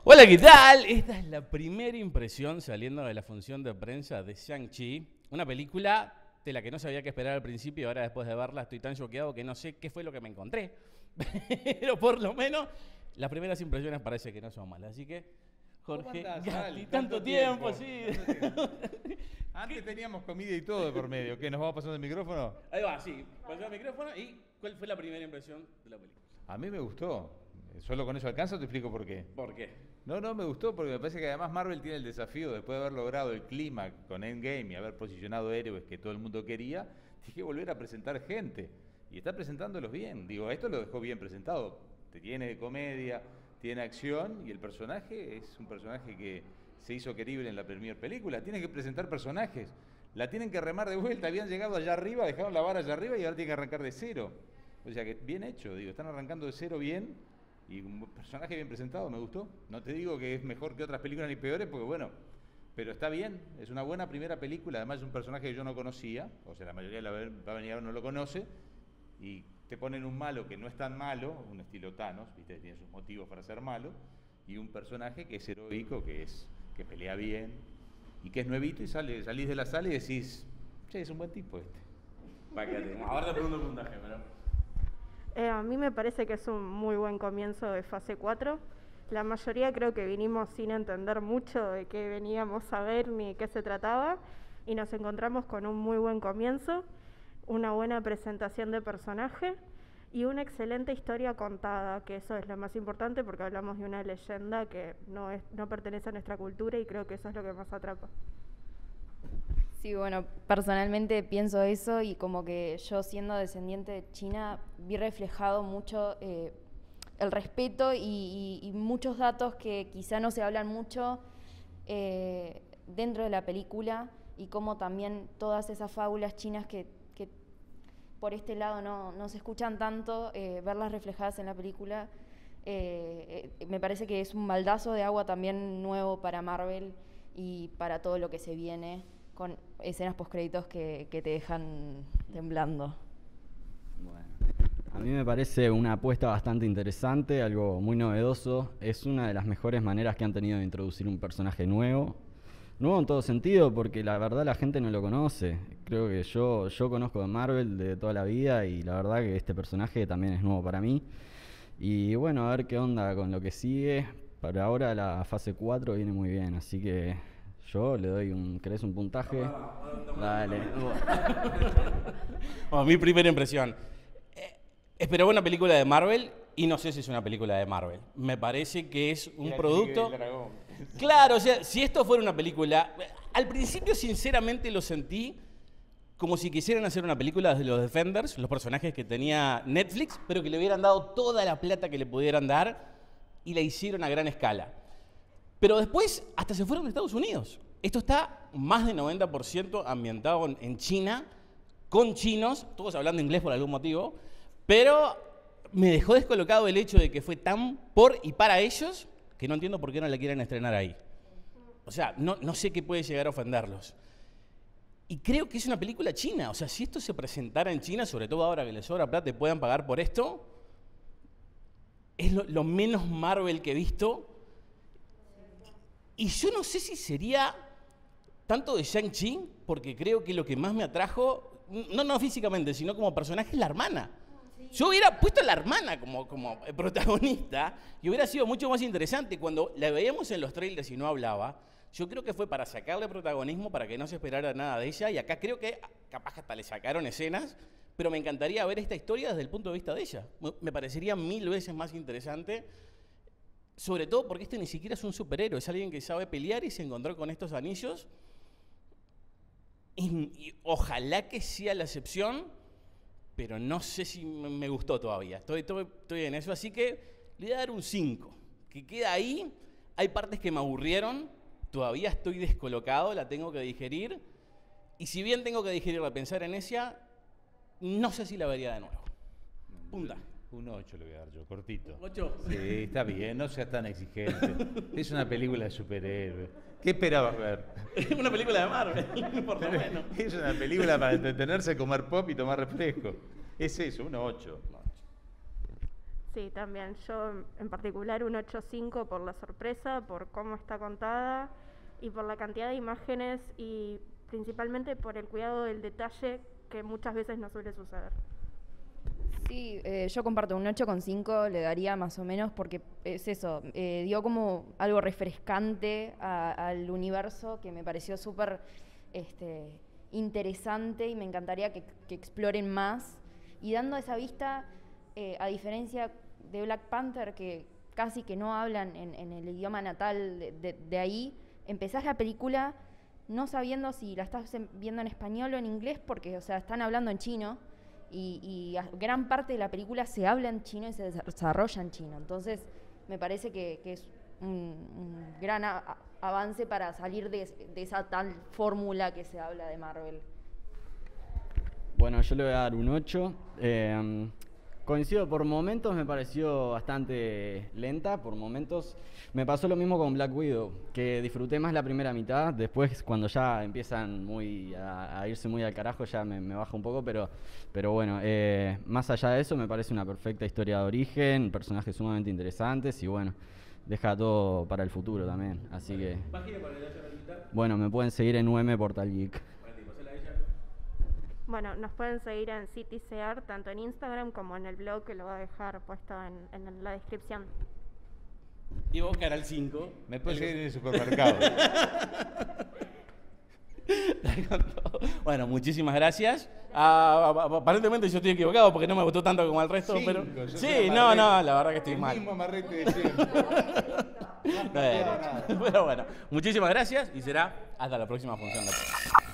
Hola, ¿qué tal? Esta es la primera impresión saliendo de la función de prensa de Shang-Chi, una película de la que no sabía qué esperar al principio y ahora después de verla estoy tan choqueado que no sé qué fue lo que me encontré. Pero por lo menos las primeras impresiones parece que no son malas. Así que, Jorge, Gatti, tanto tiempo, sí. Antes teníamos comida y todo de por medio. ¿Qué, nos vamos pasando el micrófono? Ahí va, sí. Pasó el micrófono y ¿cuál fue la primera impresión de la película? A mí me gustó. ¿Solo con eso alcanza o te explico por qué? ¿Por qué? No, me gustó porque me parece que además Marvel tiene el desafío, después de haber logrado el clima con Endgame y haber posicionado héroes que todo el mundo quería, tiene que volver a presentar gente. Y está presentándolos bien. Digo, esto lo dejó bien presentado. Tiene de comedia, tiene acción y el personaje es un personaje que se hizo querible en la primera película. Tiene que presentar personajes. La tienen que remar de vuelta. Habían llegado allá arriba, dejaron la vara allá arriba y ahora tienen que arrancar de cero. O sea que bien hecho, digo, están arrancando de cero bien. Y un personaje bien presentado, me gustó. No te digo que es mejor que otras películas ni peores, porque bueno, pero está bien, es una buena primera película. Además es un personaje que yo no conocía, o sea, la mayoría de la va a venir ahora no lo conoce, y te ponen un malo que no es tan malo, un estilo Thanos, viste, tiene sus motivos para ser malo, y un personaje que es heroico, que pelea bien, y que es nuevito, y salís de la sala y decís, che, es un buen tipo este. Ahora te pregunto el puntaje, pero... A mí me parece que es un muy buen comienzo de fase 4. La mayoría creo que vinimos sin entender mucho de qué veníamos a ver ni de qué se trataba y nos encontramos con un muy buen comienzo, una buena presentación de personaje y una excelente historia contada, que eso es lo más importante porque hablamos de una leyenda que no pertenece a nuestra cultura y creo que eso es lo que más atrapa. Sí, bueno, personalmente pienso eso y como que yo siendo descendiente de China vi reflejado mucho el respeto y muchos datos que quizá no se hablan mucho dentro de la película y como también todas esas fábulas chinas que por este lado no se escuchan tanto, verlas reflejadas en la película me parece que es un baldazo de agua también nuevo para Marvel y para todo lo que se viene, con escenas postcréditos que te dejan temblando. Bueno, a mí me parece una apuesta bastante interesante, algo muy novedoso. Es una de las mejores maneras que han tenido de introducir un personaje nuevo. Nuevo en todo sentido, porque la verdad la gente no lo conoce. Creo que yo conozco de Marvel de toda la vida y la verdad que este personaje también es nuevo para mí. Y bueno, a ver qué onda con lo que sigue. Para ahora la fase 4 viene muy bien, así que... Yo le doy ¿querés un puntaje? Dale. Bueno, mi primera impresión. Esperaba una película de Marvel y no sé si es una película de Marvel. Me parece que es un producto... Claro, o sea, si esto fuera una película... Al principio, sinceramente, lo sentí como si quisieran hacer una película de los Defenders, los personajes que tenía Netflix, pero que le hubieran dado toda la plata que le pudieran dar y la hicieron a gran escala. Pero después hasta se fueron a Estados Unidos. Esto está más del 90% ambientado en China, con chinos, todos hablando inglés por algún motivo, pero me dejó descolocado el hecho de que fue tan por y para ellos que no entiendo por qué no la quieren estrenar ahí. O sea, no sé qué puede llegar a ofenderlos. Y creo que es una película china. O sea, si esto se presentara en China, sobre todo ahora que les sobra plata y puedan pagar por esto, es lo menos Marvel que he visto. Y yo no sé si sería tanto de Shang-Chi, porque creo que lo que más me atrajo, no físicamente, sino como personaje, es la hermana. Yo hubiera puesto a la hermana como protagonista y hubiera sido mucho más interesante. Cuando la veíamos en los trailers y no hablaba, yo creo que fue para sacarle protagonismo, para que no se esperara nada de ella. Y acá creo que capaz que hasta le sacaron escenas, pero me encantaría ver esta historia desde el punto de vista de ella. Me parecería 1000 veces más interesante. Sobre todo porque este ni siquiera es un superhéroe, es alguien que sabe pelear y se encontró con estos anillos. Y ojalá que sea la excepción, pero no sé si me gustó todavía. Estoy en eso, así que le voy a dar un 5. Que queda ahí, hay partes que me aburrieron, todavía estoy descolocado, la tengo que digerir. Y si bien tengo que digerirla, pensar en ella, no sé si la vería de nuevo. Punta. Un 8 le voy a dar yo, cortito. ¿8? Sí, está bien, no seas tan exigente. Es una película de superhéroes. ¿Qué esperabas ver? Una película de Marvel, por lo menos. Es una película para entretenerse, comer pop y tomar refresco. Es eso, un 8. Sí, también. Yo en particular un 8.5 por la sorpresa, por cómo está contada y por la cantidad de imágenes y principalmente por el cuidado del detalle que muchas veces no suele suceder. Sí, yo comparto un 8,5, le daría más o menos porque es eso, dio como algo refrescante al universo que me pareció súper interesante y me encantaría que exploren más. Y dando esa vista, a diferencia de Black Panther, que casi que no hablan en el idioma natal de ahí, empezás la película no sabiendo si la estás viendo en español o en inglés, porque, o sea, están hablando en chino y gran parte de la película se habla en chino y se desarrolla en chino. Entonces, me parece que es un gran avance para salir de esa tal fórmula que se habla de Marvel. Bueno, yo le voy a dar un 8. Coincido, por momentos me pareció bastante lenta, por momentos me pasó lo mismo con Black Widow, que disfruté más la primera mitad, después cuando ya empiezan a irse muy al carajo ya me baja un poco, pero bueno, más allá de eso me parece una perfecta historia de origen, personajes sumamente interesantes y bueno, deja todo para el futuro también, así que... Bueno, me pueden seguir en UM Portal Geek. Bueno, nos pueden seguir en CitySear, tanto en Instagram como en el blog, que lo voy a dejar puesto en la descripción. Y vos, Canal 5. Me puedes seguir en el supermercado. Bueno, muchísimas gracias. Aparentemente yo estoy equivocado porque no me gustó tanto como el resto, pero... Sí, no, la verdad que estoy mal. El mismo amarrete de siempre. Pero bueno, muchísimas gracias y será hasta la próxima función de